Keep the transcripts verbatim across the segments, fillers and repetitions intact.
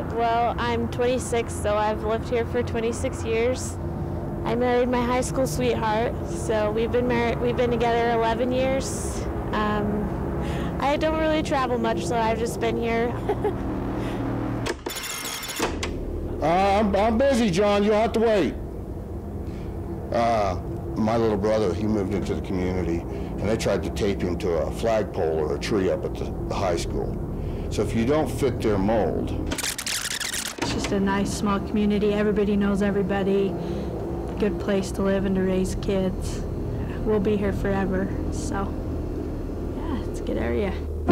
Well, I'm twenty-six, so I've lived here for twenty-six years. I married my high school sweetheart, so we've been married. We've been together eleven years. Um, I don't really travel much, so I've just been here. uh, I'm, I'm busy, John. You'll have to wait. Uh, my little brother, he moved into the community, and they tried to tape him to a flagpole or a tree up at the, the high school. So if you don't fit their mold. It's just a nice small community. Everybody knows everybody. Good place to live and to raise kids. We'll be here forever, so yeah, it's a good area.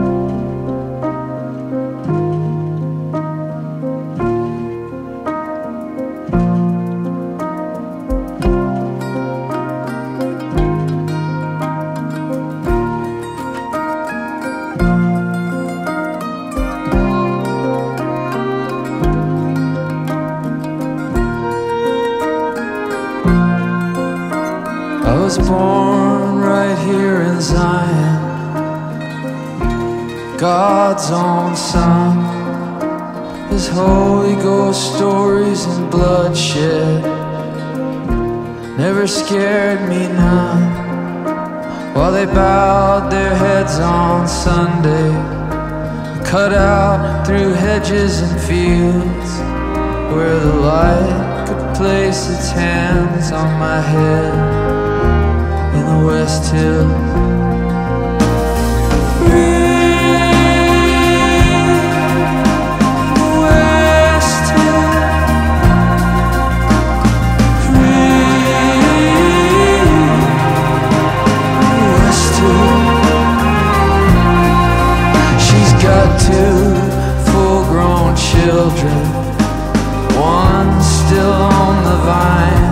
I was born right here in Zion, God's own son. His Holy Ghost stories and bloodshed never scared me none. While they bowed their heads on Sunday, cut out through hedges and fields, where the light could place its hands on my head. In the West Hills, West Hills, West Hills. She's got two full-grown children, one still on the vine.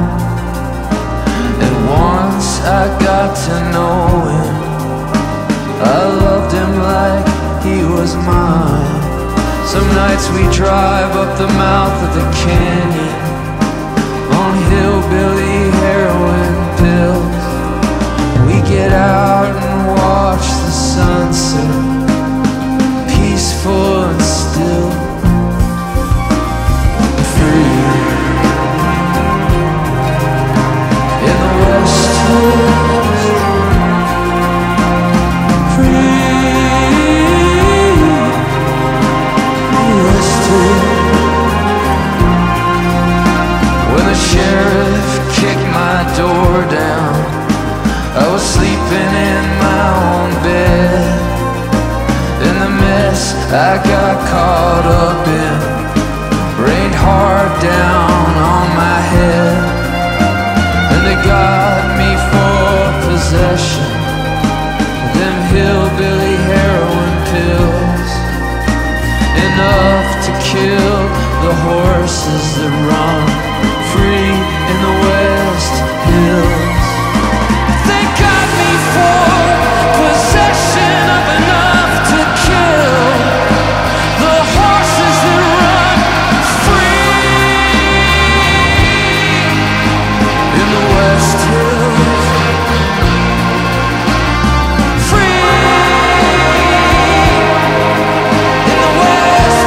Once I got to know him, I loved him like he was mine. Some nights we drive up the mouth of the canyon on hillbilly heroin pills. We get out and watch the sunset, peaceful and still, free. When the sheriff kicked my door down, I was sleeping in my own bed. In the mess I got caught up in rained hard down on my head. And they got me for possession of them hillbilly heroin pills, enough to kill the horses that run free in the West Hills. They got me for possession of enough to kill the horses that run free in the West Hills. Free in the West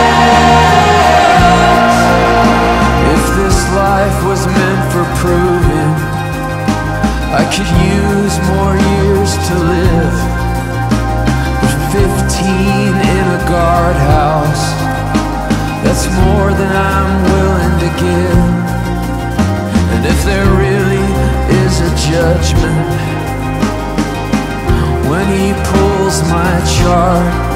Hills. If this life was meant for proving, I could use more years to live. But fifteen in a guardhouse, that's more than I'm willing to give. And if there really is a judgment, when he pulls my chart,